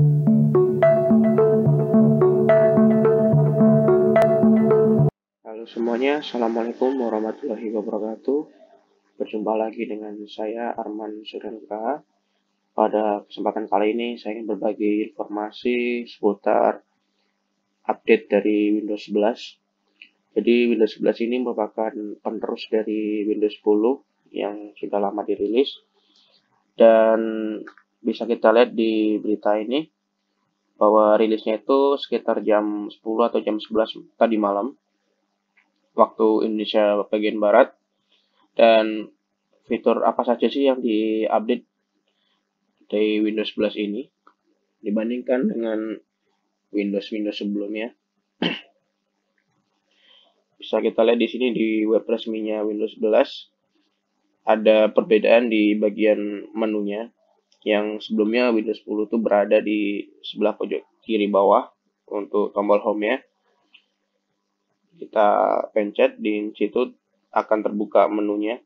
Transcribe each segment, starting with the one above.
Halo semuanya, Assalamualaikum warahmatullahi wabarakatuh. Berjumpa lagi dengan saya Arman Suryanka. Pada kesempatan kali ini saya ingin berbagi informasi seputar update dari Windows 11. Jadi Windows 11 ini merupakan penerus dari Windows 10 yang sudah lama dirilis. Dan bisa kita lihat di berita ini bahwa rilisnya itu sekitar jam 10 atau jam 11 tadi malam waktu Indonesia bagian barat. Dan fitur apa saja sih yang diupdate dari Windows 11 ini dibandingkan dengan Windows sebelumnya? Bisa kita lihat di sini di web resminya Windows 11 ada perbedaan di bagian menunya. Yang sebelumnya Windows 10 itu berada di sebelah pojok kiri bawah untuk tombol home-nya. Kita pencet di situ akan terbuka menunya.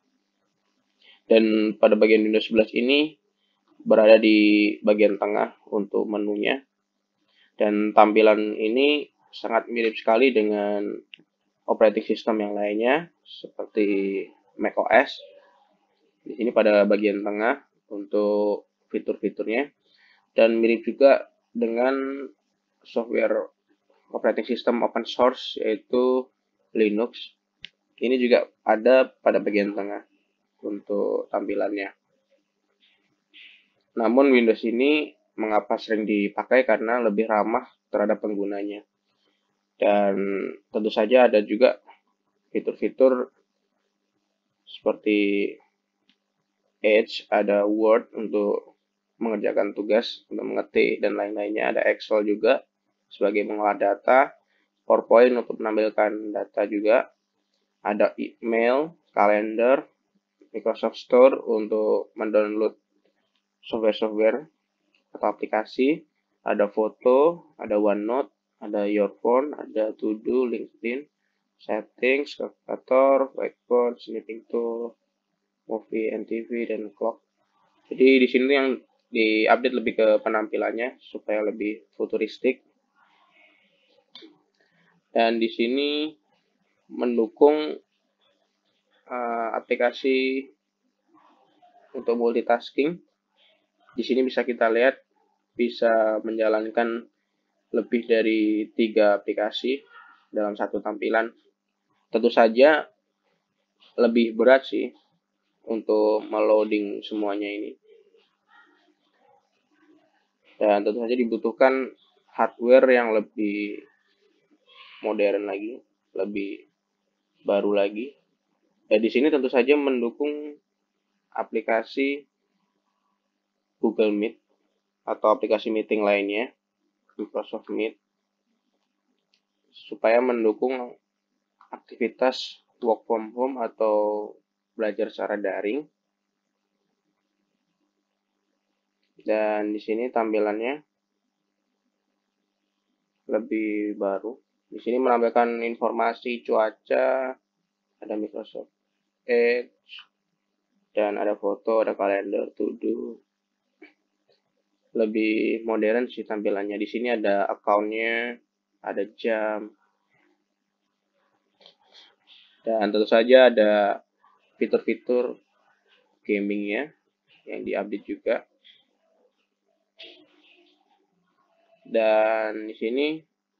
Dan pada bagian Windows 11 ini berada di bagian tengah untuk menunya. Dan tampilan ini sangat mirip sekali dengan operating system yang lainnya seperti macOS. Di sini pada bagian tengah untuk fitur-fiturnya, dan mirip juga dengan software operating system open source yaitu Linux. Ini juga ada pada bagian tengah untuk tampilannya. Namun Windows ini mengapa sering dipakai karena lebih ramah terhadap penggunanya. Dan tentu saja ada juga fitur-fitur seperti Edge, ada Word untuk mengerjakan tugas, untuk mengetik, dan lain-lainnya. Ada Excel juga sebagai mengolah data, PowerPoint untuk menampilkan data juga. Ada email, kalender, Microsoft Store untuk mendownload software-software atau aplikasi. Ada foto, ada OneNote, ada Your Phone, ada To-Do, LinkedIn, Settings, Calculator, Whiteboard, Snipping Tool, Movie, NTV, dan Clock. Jadi di sini yang diupdate lebih ke penampilannya supaya lebih futuristik. Dan di sini mendukung aplikasi untuk multitasking. Di sini bisa kita lihat bisa menjalankan lebih dari 3 aplikasi dalam satu tampilan. Tentu saja lebih berat sih untuk meloading semuanya ini. Dan tentu saja dibutuhkan hardware yang lebih modern lagi, lebih baru lagi. Dan di sini tentu saja mendukung aplikasi Google Meet atau aplikasi meeting lainnya, Microsoft Meet, supaya mendukung aktivitas work from home atau belajar secara daring. Dan di sini tampilannya lebih baru. Di sini menampilkan informasi cuaca, ada Microsoft Edge, dan ada foto, ada kalender, to-do. Lebih modern sih tampilannya. Di sini ada account-nya, ada jam, dan tentu saja ada fitur-fitur gamingnya yang diupdate juga. Dan di sini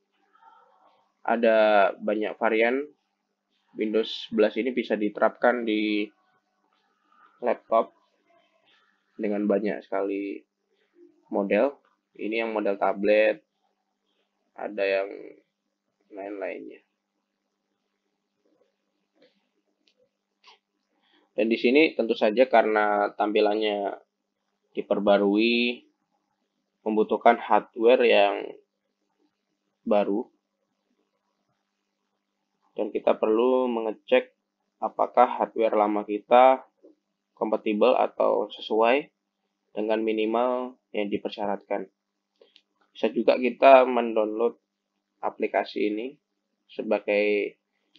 ada banyak varian. Windows 11 ini bisa diterapkan di laptop dengan banyak sekali model. Ini yang model tablet, ada yang lain-lainnya. Dan di sini tentu saja karena tampilannya diperbarui, membutuhkan hardware yang baru, dan kita perlu mengecek apakah hardware lama kita kompatibel atau sesuai dengan minimal yang dipersyaratkan. Bisa juga kita mendownload aplikasi ini sebagai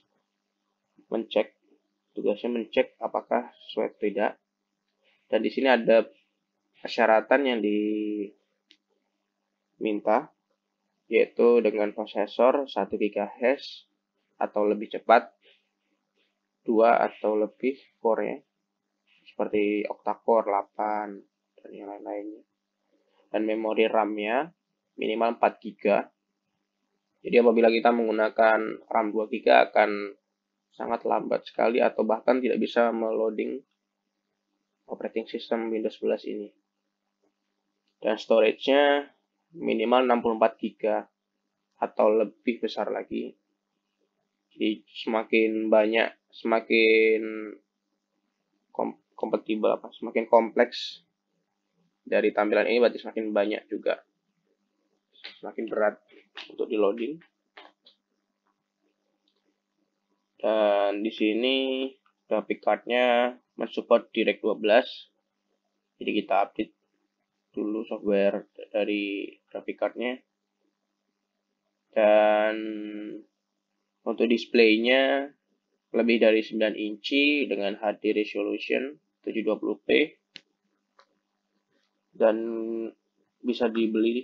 tugasnya mencek apakah sesuai atau tidak. Dan di sini ada persyaratan yang minta, yaitu dengan prosesor 1 GHz atau lebih cepat, 2 atau lebih core-nya, seperti octa-core 8 dan yang lain-lainnya. Dan memori RAM-nya minimal 4 GB. Jadi apabila kita menggunakan RAM 2 GB akan sangat lambat sekali atau bahkan tidak bisa meloading operating system Windows 11 ini. Dan storage-nya minimal 64 GB atau lebih besar lagi. Jadi semakin banyak, semakin kompatibel semakin kompleks dari tampilan ini berarti semakin banyak juga, semakin berat untuk di loading. Dan di sini graphic card-nya mensupport DirectX 12. Jadi kita update dulu software dari graphic card-nya. Dan untuk display-nya lebih dari 9 inci dengan HD resolution 720p. Dan bisa dibeli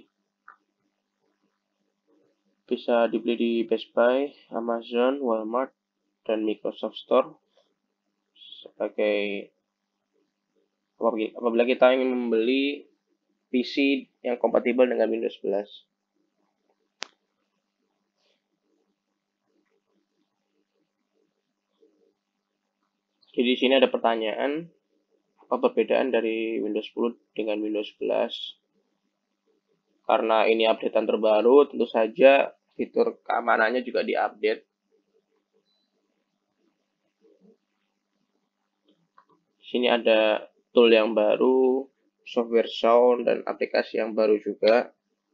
di Best Buy, Amazon, Walmart, dan Microsoft Store sebagai apabila kita ingin membeli PC yang kompatibel dengan Windows 11. Jadi di sini ada pertanyaan, apa perbedaan dari Windows 10 dengan Windows 11? Karena ini updatean terbaru, tentu saja fitur keamanannya juga diupdate. Di sini ada tool yang baru, software sound, dan aplikasi yang baru juga.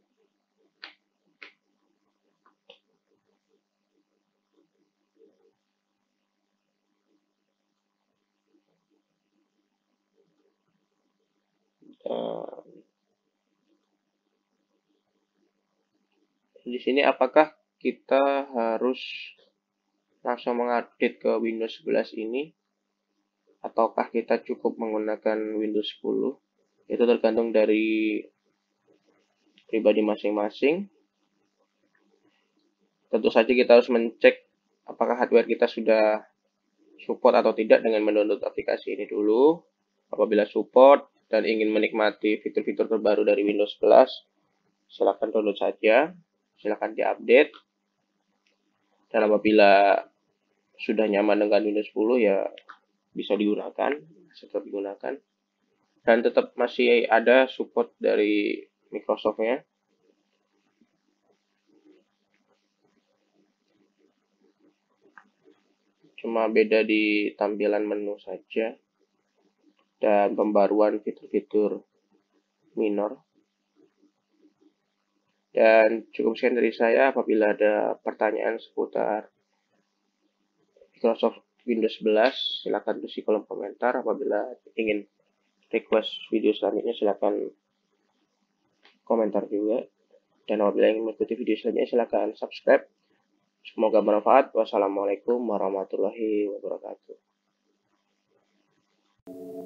Di sini apakah kita harus langsung mengupdate ke Windows 11 ini, ataukah kita cukup menggunakan Windows 10? Itu tergantung dari pribadi masing-masing. Tentu saja kita harus mencek apakah hardware kita sudah support atau tidak dengan mendownload aplikasi ini dulu. Apabila support dan ingin menikmati fitur-fitur terbaru dari Windows 11, silakan download saja, silakan diupdate. Dan apabila sudah nyaman dengan Windows 10 ya bisa digunakan, tetap digunakan. Dan tetap masih ada support dari Microsoft-nya. Cuma beda di tampilan menu saja dan pembaruan fitur-fitur minor. Dan cukup sekian dari saya. Apabila ada pertanyaan seputar Microsoft Windows 11, silakan tulis di kolom komentar. Apabila ingin request video selanjutnya, silakan komentar juga. Dan apabila ingin mengikuti video selanjutnya, silakan subscribe. Semoga bermanfaat. Wassalamualaikum warahmatullahi wabarakatuh.